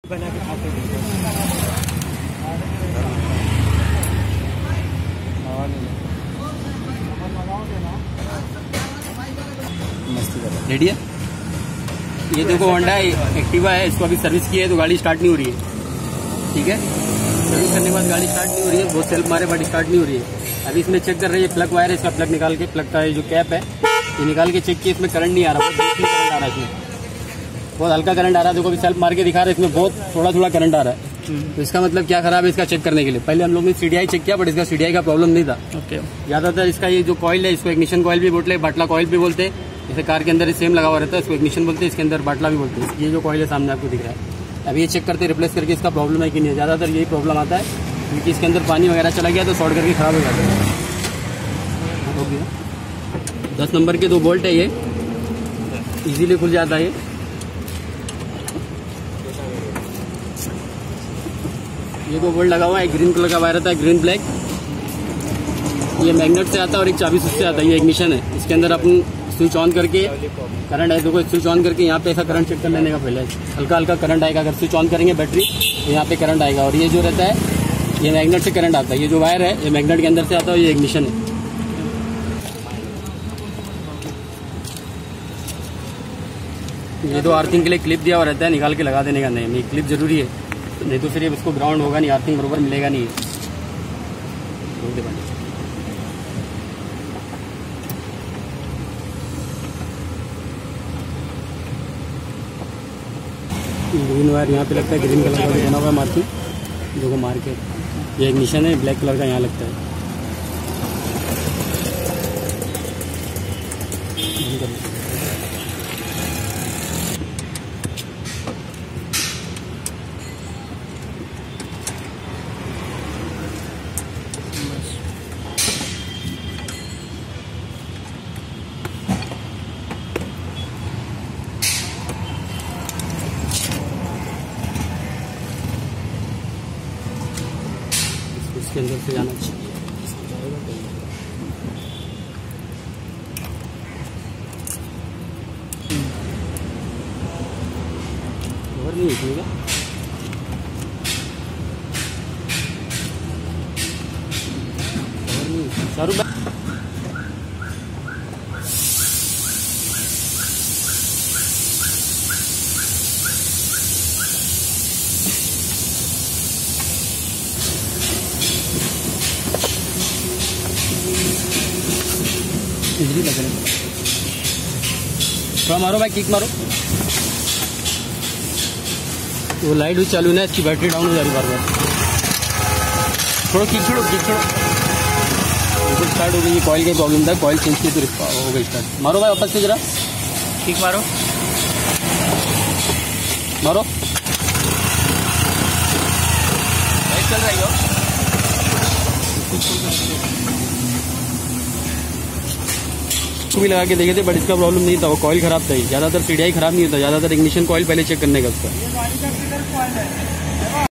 बना के खाते मस्ती कर रेडी है। ये देखो होंडा एक्टिवा है, इसको अभी सर्विस की है तो गाड़ी स्टार्ट नहीं हो रही है। ठीक है, सर्विस करने के बाद गाड़ी स्टार्ट नहीं हो रही है, बहुत सेल्फ मारे बट स्टार्ट नहीं हो रही है। अभी इसमें चेक कर रही है, प्लग वायर है, इसका प्लग निकाल के, प्लग का जो कैप है ये निकाल के चेक किया, इसमें करंट नहीं आ रहा, बहुत करंट आ रहा है, इसमें बहुत हल्का करंट आ रहा है। देखो अभी सेल्फ मार के दिखा रहा है, इसमें बहुत थोड़ा थोड़ा करंट आ रहा है। तो इसका मतलब क्या खराब है, इसका चेक करने के लिए पहले हम लोग ने सीडीआई चेक किया, बट इसका सीडीआई का प्रॉब्लम नहीं था। ज्यादातर इसका ये जो कॉइल है, इसको इग्निशन कॉइल भी बोलते हैं, बाटला कॉइल भी बोलते हैं। जैसे कार के अंदर सेम लगा हुआ रहता है, इसको इग्निशन बोलते हैं, इसके अंदर बाटला भी बोलते हैं। ये जो कॉइल है सामने आपको दिख रहा है, अभी ये चेक करते रिप्लेस करके इसका प्रॉब्लम है कि नहीं। ज्यादातर यही प्रॉब्लम आता है, क्योंकि इसके अंदर पानी वगैरह चला गया तो शॉर्ट करके खराब हो जाता है। 10 नंबर के 2 बोल्ट है, ये इजीली खुल जाता है। ये 2 बोल्ट लगा हुआ है, ग्रीन कलर का वायर आता है, ग्रीन ब्लैक। ये मैग्नेट से आता है और एक चाबी स्विच से आता है। ये इग्निशन है, इसके अंदर अपन स्विच ऑन करके करंट है, देखो स्विच ऑन करके यहाँ पे ऐसा करंट चेक कर लेने का। पहले हल्का हल्का करंट आएगा, अगर स्विच ऑन करेंगे बैटरी तो यहाँ पे करंट आएगा। और ये जो रहता है ये मैग्नेट से करंट आता है। ये जो वायर है ये मैग्नेट के अंदर से आता है, ये इग्निशन है। ये तो अर्थिंग के लिए क्लिप दिया हुआ रहता है, निकाल के लगा देने का। नहीं, क्लिप जरूरी है, नहीं तो फिर ये इसको ग्राउंड होगा नहीं, अर्थिंग बरोबर मिलेगा नहीं। ग्रीन वायर यहाँ पे लगता है, ग्रीन कलर का भी बना हुआ है मार्किंग, देखो मार के। ये इग्निशन है, ब्लैक कलर का यहाँ लगता है। इसके अंदर से जाना चाहिए। और नहीं उठेगा, और नहीं शाहरुख बिजली लग रही है। थोड़ा मारो भाई, किक मारो। वो लाइट भी चालू ना, इसकी बैटरी डाउन हो जा रही बार बार। थोड़ा किक छोड़ो, किक छोड़ो। स्टार्ट हो गई, ये कॉइल का प्रॉब्लम था, कॉइल चेंज की तो हो गई स्टार्ट। मारो भाई वापस से जरा, किक मारो, मारो। लाइट चल रही हो, भी लगा के देखे थे, बट इसका प्रॉब्लम नहीं था, वो कॉइल खराब था। ज्यादातर सीडीआई खराब नहीं होता, ज्यादातर इग्निशन कॉइल पहले चेक करने का उसका।